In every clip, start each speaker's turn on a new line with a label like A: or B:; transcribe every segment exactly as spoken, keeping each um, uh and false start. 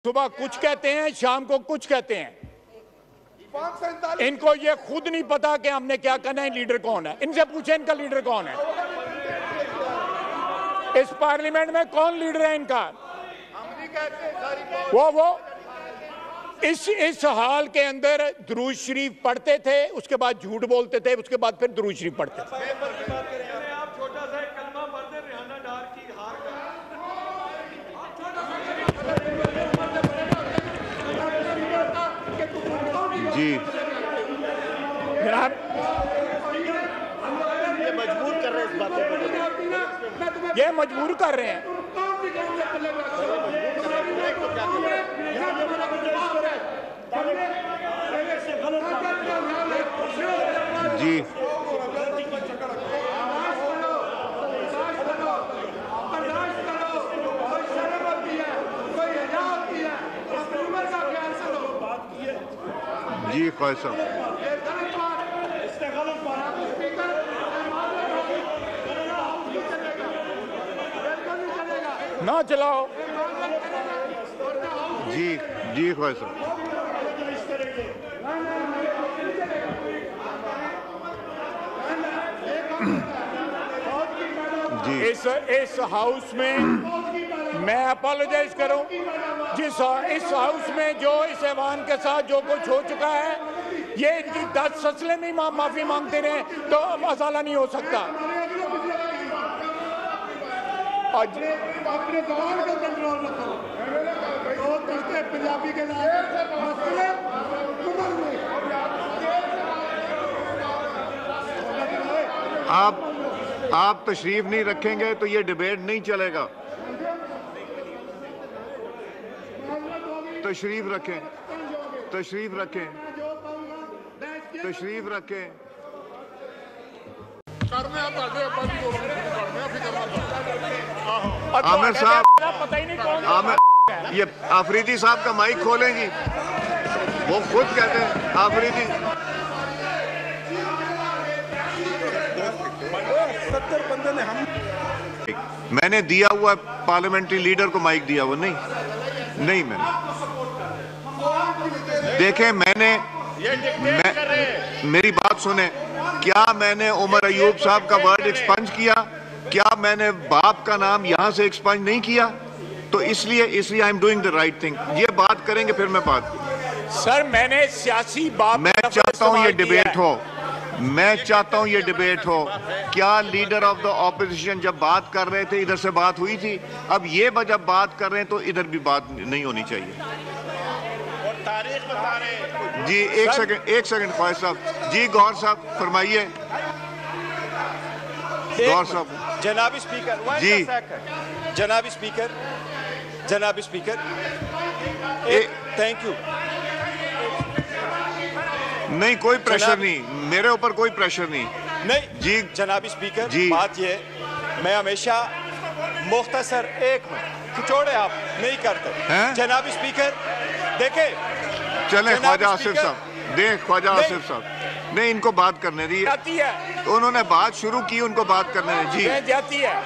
A: सुबह कुछ कहते हैं, शाम को कुछ कहते हैं। इनको ये खुद नहीं पता कि हमने क्या करना है, लीडर कौन है। इनसे पूछे इनका लीडर कौन है, इस पार्लियामेंट में कौन लीडर है इनका। वो वो इस इस हाल के अंदर दुरूद शरीफ पढ़ते थे, उसके बाद झूठ बोलते थे, उसके बाद फिर दुरूद शरीफ पढ़ते थे।
B: जी
A: जनाब,
C: ये मजबूर कर रहे हैं इस बातों को,
A: ये मजबूर कर रहे हैं।
B: जी जी ख्वाहिश साहब,
A: ना चलाओ।
B: जी जी ख्वाहिश साहब, जी
A: इस इस हाउस में मैं अपोलोजाइज करूं, जिस इस हाउस में जो इस ऐवान के साथ जो कुछ हो चुका है, ये इनकी दस फसलें नहीं मा, माफी मांगते रहे तो मसाला नहीं हो सकता। आज
D: अपने जबान का कंट्रोल रखो, तो कहते पंजाबी के मसले
B: आप आप तशरीफ नहीं रखेंगे तो ये डिबेट नहीं चलेगा। तशरीफ रखें, तशरीफ रखें, तशरीफ रखें। आमिर साहब,
A: पता ही नहीं कौन
B: आमिर, ये आफरीदी साहब का माइक खोलें जी, वो खुद कहते हैं आफरीदी।
D: सत्तर बंदे ने हम
B: मैंने दिया हुआ पार्लियामेंट्री लीडर को माइक दिया हुआ नहीं, नहीं मैंने देखें, मैंने मैं, मेरी बात सुने, क्या मैंने उमर अयूब साहब का वर्ड एक्सपंज किया? क्या मैंने बाप का नाम यहां से एक्सपंज नहीं किया? तो इसलिए इसलिए I am doing the right thing. ये बात करेंगे फिर मैं बात।
A: सर, मैंने सियासी बात,
B: मैं चाहता हूं ये डिबेट हो, मैं चाहता हूं ये डिबेट हो। क्या लीडर ऑफ द ऑपोजिशन जब बात कर रहे थे इधर से बात हुई थी? अब ये जब बात कर रहे हैं तो इधर भी बात नहीं होनी चाहिए।
C: तारीख बता रहे
B: जी एक सेकंड, एक सेकंड ख्वाहिश साहब जी, गौर साहब फरमाइए। गौर साहब।
E: जनाब स्पीकर
B: जी,
E: जनाब स्पीकर, जनाब स्पीकर, थैंक यू।
B: नहीं, कोई प्रेशर नहीं, मेरे ऊपर कोई प्रेशर नहीं।
E: नहीं
B: जी
E: जनाब स्पीकर
B: जी,
E: बात ये, मैं हमेशा मुख्तसर एक मिनट खिचोड़े आप नहीं करते
B: हैं?
E: जनाब स्पीकर देखे,
B: चले ख्वाजा आसिफ साहब, देख ख्वाजा आसिफ साहब, नहीं इनको बात करने दी,
A: जाती है,
B: उन्होंने बात शुरू की, उनको बात करने दी। जी
A: जाती है।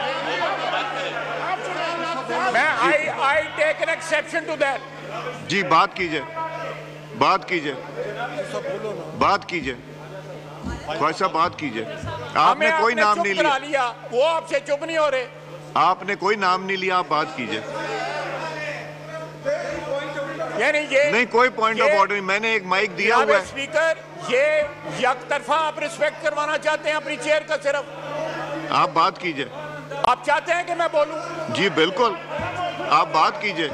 A: मैं I I take an exception to that.
B: जी बात कीजिए, बात कीजिए, बात कीजिए ख्वाजा साहब, बात कीजिए। आपने कोई नाम नहीं लिया,
A: लिया, वो आपसे चुप नहीं हो रहे।
B: आपने कोई नाम नहीं लिया, आप बात कीजिए।
A: यानी ये
B: नहीं, कोई पॉइंट ऑफ ऑर्डर नहीं, मैंने एक माइक दिया हुआ है।
A: स्पीकर, ये यकतरफा आप रिस्पेक्ट करवाना चाहते हैं अपनी चेयर का सिर्फ।
B: आप बात कीजिए।
A: आप चाहते हैं कि मैं बोलूं?
B: जी बिल्कुल, आप बात कीजिए।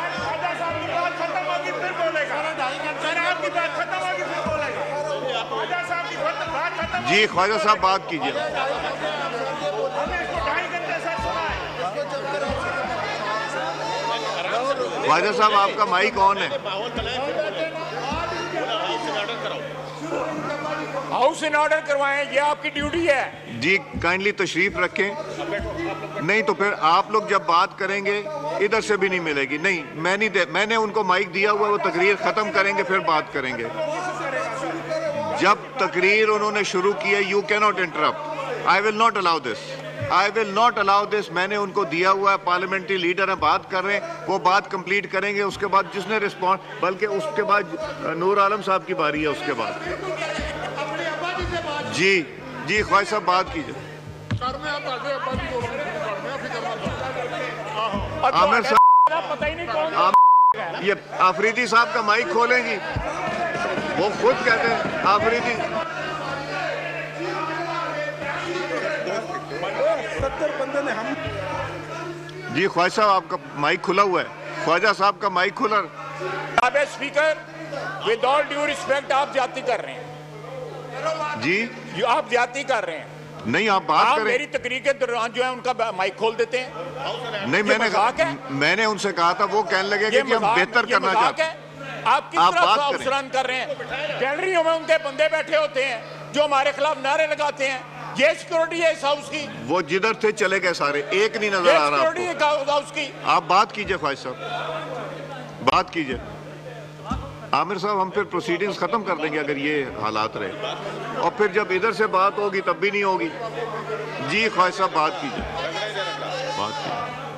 B: जी ख्वाजा साहब बात कीजिए। ख्वाजा साहब आपका माइक ऑन है।
A: हाउस इन ऑर्डर करवाएं, ये आपकी ड्यूटी है।
B: जी काइंडली तशरीफ रखें, नहीं तो फिर आप लोग जब बात करेंगे इधर से भी नहीं मिलेगी। नहीं, मैं नहीं दे, मैंने उनको माइक दिया हुआ, वो तकरीर खत्म करेंगे फिर बात करेंगे। जब तकरीर उन्होंने शुरू की है, you can not interrupt, I will not allow this. I will not allow this. मैंने उनको दिया हुआ है, पार्लियामेंट्री लीडर है, बात कर रहे हैं, वो बात कंप्लीट करेंगे, उसके बाद जिसने रिस्पॉन्स, बल्कि उसके बाद नूर आलम साहब की बारी है उसके बाद। जी जी ख्वाहिश साहब बात कीजिए। आमिर साहब
A: पता ही नहीं कौन
B: आप ये आफरीदी साहब का माइक खोलेंगी, वो खुद कहते हैं आफरीदी।
C: सत्तर बंदे ने हम
B: जी ख्वाहिश साहब आपका माइक खुला हुआ है, ख्वाजा साहब का माइक खुला।
A: जनाब speaker, with all due respect, आप ज्यादती कर रहे हैं
B: जी।
A: जो आप ज्यादती कर रहे हैं।
B: नहीं आप बात
A: आप
B: करें।
A: मेरी तकरीर के दौरान जो है उनका माइक खोल देते हैं।
B: नहीं मैंने
A: मजाक है?
B: मैंने उनसे कहा था, वो कहने लगे कि हम बेहतर करना चाहते हैं।
A: आप किस
B: आप
A: तरह
B: बात
A: से
B: करें।
A: अवसरान कर रहे हैं? गैलरियों में उनके बंदे बैठे होते हैं जो हमारे खिलाफ नारे लगाते हैं। ये सिक्योरिटी है इस हाउस की।
B: वो जिधर थे चले गए सारे, एक नहीं नजर
A: ये
B: आ रहा
A: सिक्योरिटी है
B: आपको।
A: हाउस की।
B: आप बात कीजिए ख्वाहिश साहब, बात कीजिए। आमिर साहब हम फिर प्रोसीडिंग्स खत्म कर देंगे अगर ये हालात रहे, और फिर जब इधर से बात होगी तब भी नहीं होगी। जी ख्वाहिश साहब बात कीजिए, बात कीजिए।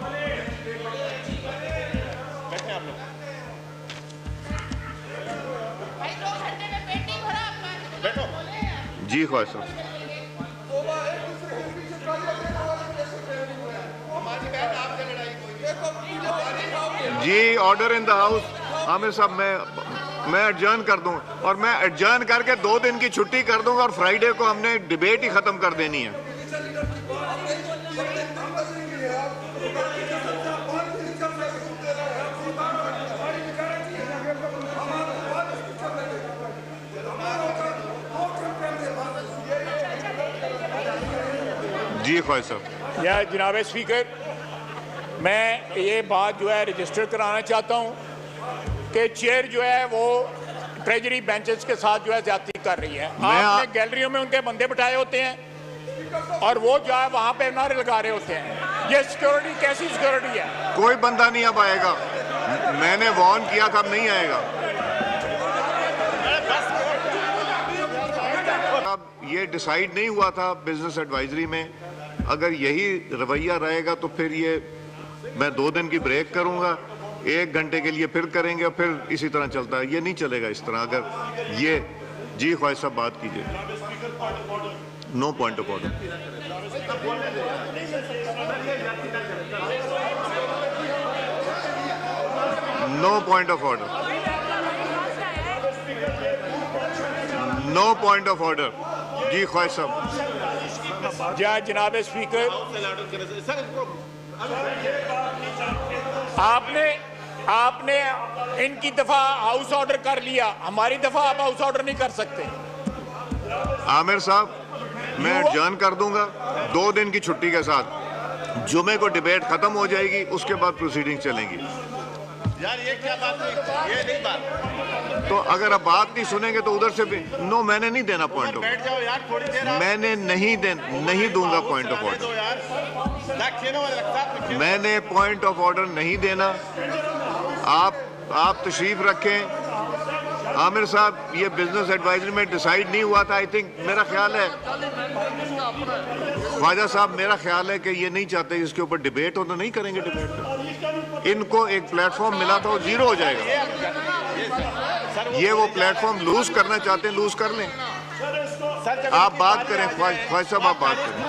B: जी ख्वाहिश साहब। जी order in the house. Aamir साहब मैं मैं एडजर्न कर दूं, और मैं एडजर्न करके दो दिन की छुट्टी कर दूंगा, और फ्राइडे को हमने डिबेट ही खत्म कर देनी है। जी ख्वाहिश साहब।
A: या जनाब स्पीकर, मैं ये बात जो है रजिस्टर कराना चाहता हूँ कि चेयर जो है वो ट्रेजरी बेंचेस के साथ जो है ज्यादती कर रही है। आपने गैलरियों में उनके बंदे बिठाए होते हैं और वो जो है वहाँ पे नारे लगा रहे होते हैं। ये सिक्योरिटी कैसी सिक्योरिटी है?
B: कोई बंदा नहीं अब आएगा, मैंने वार्न किया था, अब नहीं आएगा। अब ये डिसाइड नहीं हुआ था बिजनेस एडवाइजरी में, अगर यही रवैया रहेगा तो फिर ये मैं दो दिन की ब्रेक करूंगा, एक घंटे के लिए फिर करेंगे, और फिर इसी तरह चलता है। ये नहीं चलेगा इस तरह। अगर ये जी ख्वाहिश साहब बात कीजिए। No point of order. No point of order. No point of order. जी ख्वाहिश साहब।
A: जय जनाब स्पीकर, आपने आपने इनकी दफा हाउस ऑर्डर कर लिया, हमारी दफा आप हाउस ऑर्डर नहीं कर सकते।
B: आमिर साहब मैं एडजर्न कर दूंगा दो दिन की छुट्टी के साथ। जुमे को डिबेट खत्म हो जाएगी, उसके बाद प्रोसीडिंग चलेंगी।
C: यार ये क्या बात है? ये नहीं बात।
B: तो अगर आप बात नहीं सुनेंगे तो उधर से भी नो, मैंने नहीं देना पॉइंट ऑफ
C: बैठ जाओ यार थोड़ी देर।
B: मैंने नहीं दे नहीं दूंगा पॉइंट ऑफ ऑर्डर। मैंने पॉइंट ऑफ ऑर्डर नहीं देना। आप आप तशरीफ रखें। आमिर साहब ये बिजनेस एडवाइजरी में डिसाइड नहीं हुआ था। आई थिंक मेरा ख्याल है ख्वाजा साहब, मेरा ख्याल है कि ये नहीं चाहते इसके ऊपर डिबेट हो, तो नहीं करेंगे डिबेट। इनको एक प्लेटफॉर्म मिला था, वो जीरो हो जाएगा। ये वो प्लेटफॉर्म लूज करना चाहते हैं, लूज कर लें। आप बात करें ख्वाजा साहब, आप बात करें।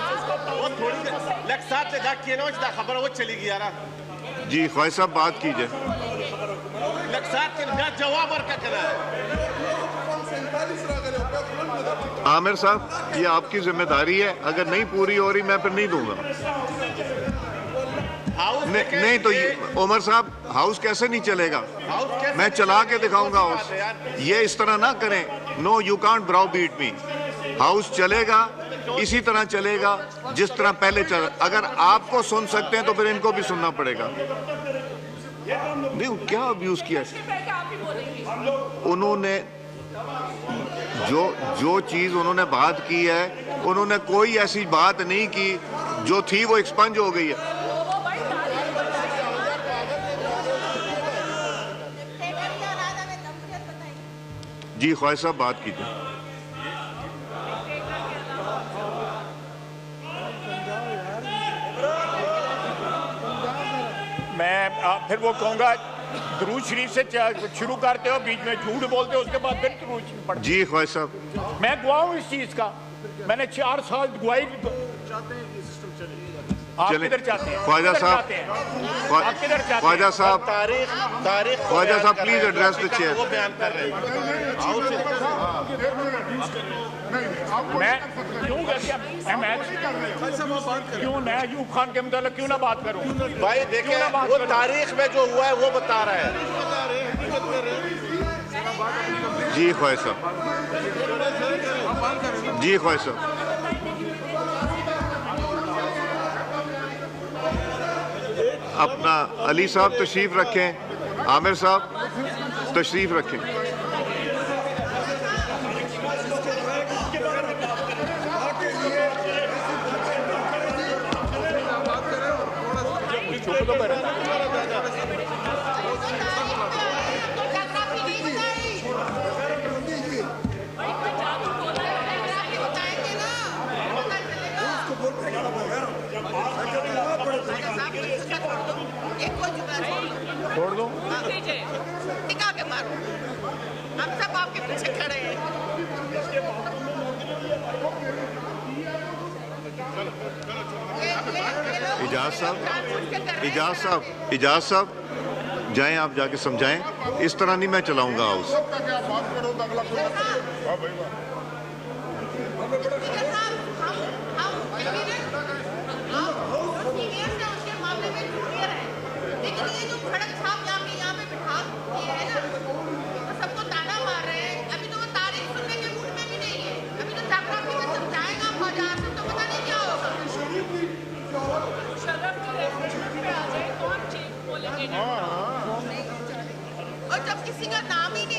B: जी ख्वाजा साहब बात कीजिए। आमिर साहब ये आपकी जिम्मेदारी है, अगर नहीं पूरी हो रही मैं फिर नहीं दूंगा। नहीं, नहीं तो उमर साहब हाउस कैसे नहीं चलेगा? मैं चला के दिखाऊंगा हाउस। ये इस तरह ना करें। No you can't browbeat me. House चलेगा इसी तरह चलेगा जिस तरह पहले चल। अगर आपको सुन सकते हैं तो फिर इनको भी सुनना पड़ेगा। नहीं क्या अब्यूज किया उन्होंने? जो जो चीज उन्होंने बात की है, उन्होंने कोई ऐसी बात नहीं की जो थी वो एक्सपंज हो गई है। जी ख्वाजा साहब बात कीजिए।
A: फिर वो कहूँगा दुरूद शरीफ से शुरू करते हो, बीच में झूठ बोलते हो, उसके बाद फिर दुरूद शरीफ पढ़ते।
B: जी ख्वाजा साहब,
A: मैं गवाह हूँ इस चीज का, मैंने चार साल गवाही। आप किधर चाहते हैं?
B: ख्वाजा साहब,
A: आप किधर चाहते हैं?
B: ख्वाजा साहब,
E: तारीख तारीख को
B: ख्वाजा
E: बयान
B: साहब,
E: कर
B: प्लीज
E: रहे हैं।
B: Address the chair.
E: वो बयान कर रहे हैं।
A: मैं क्यों क्या मैं मैं क्यों मैं अयूब खान के मतलब क्यों ना बात करूं?
E: भाई देखें, वो तारीख में जो हुआ है वो बता रहा है।
B: जी ख्वाजा साहब, जी ख्वाजा साहब, अपना अली साहब तशरीफ रखें, आमिर साहब तशरीफ रखें।
A: छोड़ दो,
F: टिका के मारो, हम सब आपके पीछे खड़े हैं।
B: इजाज साहब, इजाज साहब, इजाज साहब, जाएं आप जाके समझाएं, इस तरह नहीं मैं चलाऊंगा हाउस।
F: और जब किसी का नाम ही नहीं